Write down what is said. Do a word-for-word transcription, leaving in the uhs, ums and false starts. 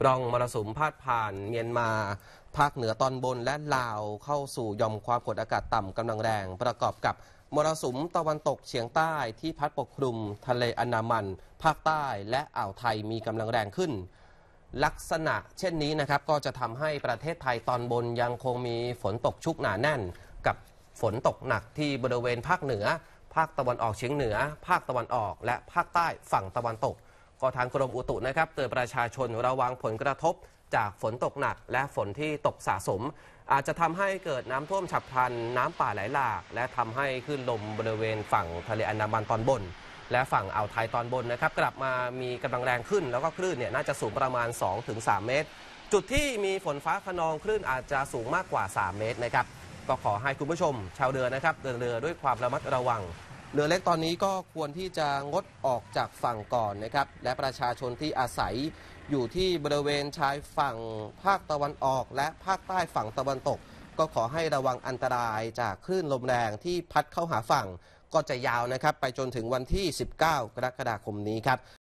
ร่องมรสุมพาดผ่านเมียนมาภาคเหนือตอนบนและลาวเข้าสู่หย่อมความกดอากาศต่ำกำลังแรงประกอบกับมรสุมตะวันตกเฉียงใต้ที่พัดปกคลุมทะเลอันดามันภาคใต้และอ่าวไทยมีกำลังแรงขึ้นลักษณะเช่นนี้นะครับก็จะทำให้ประเทศไทยตอนบนยังคงมีฝนตกชุกหนาแน่นกับฝนตกหนักที่บริเวณภาคเหนือภาคตะวันออกเฉียงเหนือภาคตะวันออกและภาคใต้ฝั่งตะวันตกก็ทางกรมอุตุนะครับเตือนประชาชนระวังผลกระทบจากฝนตกหนักและฝนที่ตกสะสมอาจจะทำให้เกิดน้ำท่วมฉับพลันน้ำป่าไหลหลากและทำให้คลื่นลมบริเวณฝั่งทะเลอันดามันตอนบนและฝั่งอ่าวไทยตอนบนนะครับกลับมามีกำลังแรงขึ้นแล้วก็คลื่นเนี่ยน่าจะสูงประมาณ สองถึงสาม เมตรจุดที่มีฝนฟ้าคะนองคลื่นอาจจะสูงมากกว่าสามเมตรนะครับก็ขอให้คุณผู้ชมชาวเรือนะครับเดินเรือด้วยความระมัดระวังเรือเล็กตอนนี้ก็ควรที่จะงดออกจากฝั่งก่อนนะครับและประชาชนที่อาศัยอยู่ที่บริเวณชายฝั่งภาคตะวันออกและภาคใต้ฝั่งตะวันตกก็ขอให้ระวังอันตรายจากคลื่นลมแรงที่พัดเข้าหาฝั่งก็จะยาวนะครับไปจนถึงวันที่สิบเก้ากรกฎาคมนี้ครับ